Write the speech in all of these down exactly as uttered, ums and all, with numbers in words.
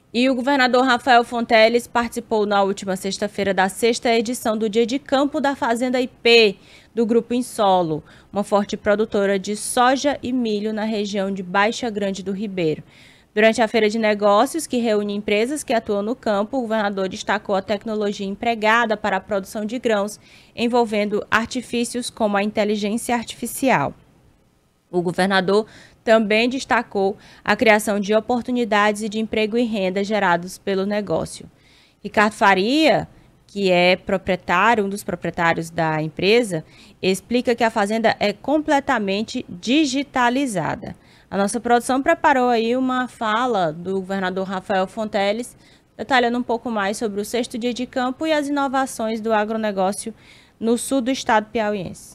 E o governador Rafael Fonteles participou na última sexta-feira da sexta edição do Dia de Campo da Fazenda I P, do Grupo Insolo, uma forte produtora de soja e milho na região de Baixa Grande do Ribeiro. Durante a feira de negócios, que reúne empresas que atuam no campo, o governador destacou a tecnologia empregada para a produção de grãos, envolvendo artifícios como a inteligência artificial. O governador também destacou a criação de oportunidades de emprego e renda gerados pelo negócio. Ricardo Faria, que é proprietário, um dos proprietários da empresa, explica que a fazenda é completamente digitalizada. A nossa produção preparou aí uma fala do governador Rafael Fonteles, detalhando um pouco mais sobre o sexto dia de campo e as inovações do agronegócio no sul do estado piauiense.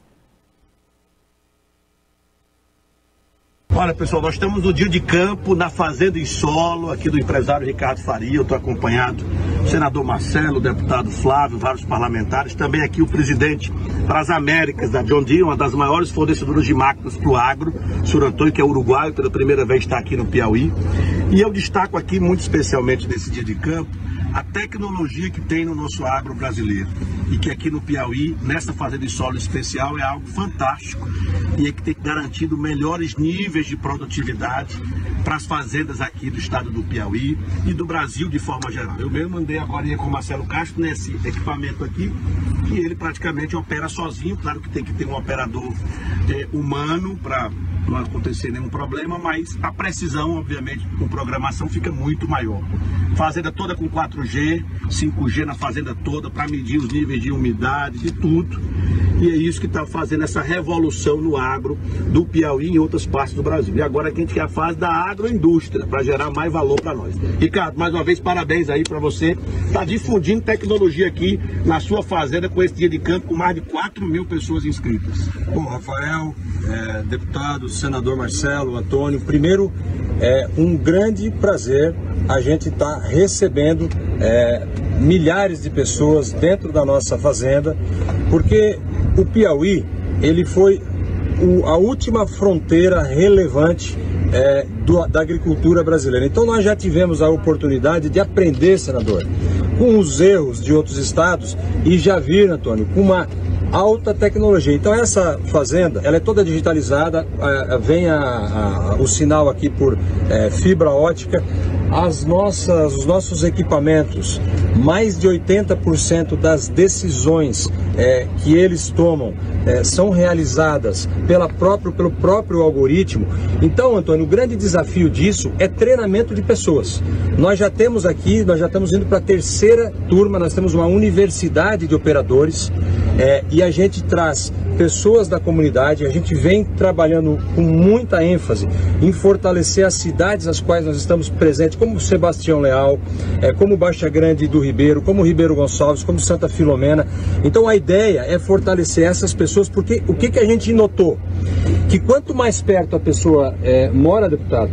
Olha, pessoal, nós estamos no dia de campo na Fazenda Insolo, aqui do empresário Ricardo Faria. Eu estou acompanhado do senador Marcelo, o deputado Flávio, vários parlamentares, também aqui o presidente para as Américas da John Deere, uma das maiores fornecedoras de máquinas para o agro, senhor Antônio, que é uruguaio, pela primeira vez está aqui no Piauí. E eu destaco aqui, muito especialmente nesse dia de campo, a tecnologia que tem no nosso agro brasileiro e que aqui no Piauí, nessa Fazenda Insolo especial, é algo fantástico e é que tem garantido melhores níveis de produtividade para as fazendas aqui do estado do Piauí e do Brasil de forma geral. Eu mesmo andei agora com o Marcelo Castro nesse equipamento aqui, que ele praticamente opera sozinho. Claro que tem que ter um operador é, humano para não acontecer nenhum problema, mas a precisão, obviamente, com programação fica muito maior. Fazenda toda com quatro G, cinco G na fazenda toda para medir os níveis de umidade, de tudo. E é isso que está fazendo essa revolução no agro do Piauí e em outras partes do Brasil. E agora que a gente quer a fase da agroindústria, para gerar mais valor para nós. Ricardo, mais uma vez, parabéns aí para você. Está difundindo tecnologia aqui na sua fazenda com esse dia de campo, com mais de quatro mil pessoas inscritas. Bom, Rafael, é, deputado, senador Marcelo, Antônio, primeiro, é um grande prazer a gente estar tá recebendo é, milhares de pessoas dentro da nossa fazenda, porque o Piauí, ele foi o, a última fronteira relevante é, do, da agricultura brasileira. Então nós já tivemos a oportunidade de aprender, senador, com os erros de outros estados e já vir, Antônio, com uma alta tecnologia. Então essa fazenda, ela é toda digitalizada, vem a, a, o sinal aqui por é, fibra ótica. As nossas, os nossos equipamentos, mais de oitenta por cento das decisões é, que eles tomam é, são realizadas pela próprio, pelo próprio algoritmo. Então, Antônio, o grande desafio disso é treinamento de pessoas. Nós já temos aqui, nós já estamos indo para a terceira turma, nós temos uma universidade de operadores é, e a gente traz pessoas da comunidade. A gente vem trabalhando com muita ênfase em fortalecer as cidades às quais nós estamos presentes, como Sebastião Leal, é, como Baixa Grande do Ribeiro, como Ribeiro Gonçalves, como Santa Filomena. Então a ideia é fortalecer essas pessoas, porque o que, que a gente notou? Que quanto mais perto a pessoa é, mora, deputado,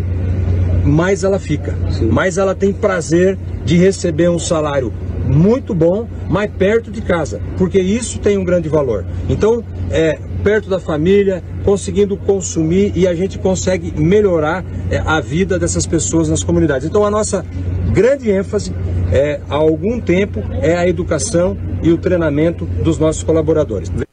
mais ela fica, Sim. mais ela tem prazer de receber um salário muito bom, mais perto de casa, porque isso tem um grande valor. Então, é, perto da família, conseguindo consumir, e a gente consegue melhorar é, a vida dessas pessoas nas comunidades. Então, a nossa grande ênfase é, há algum tempo é a educação e o treinamento dos nossos colaboradores.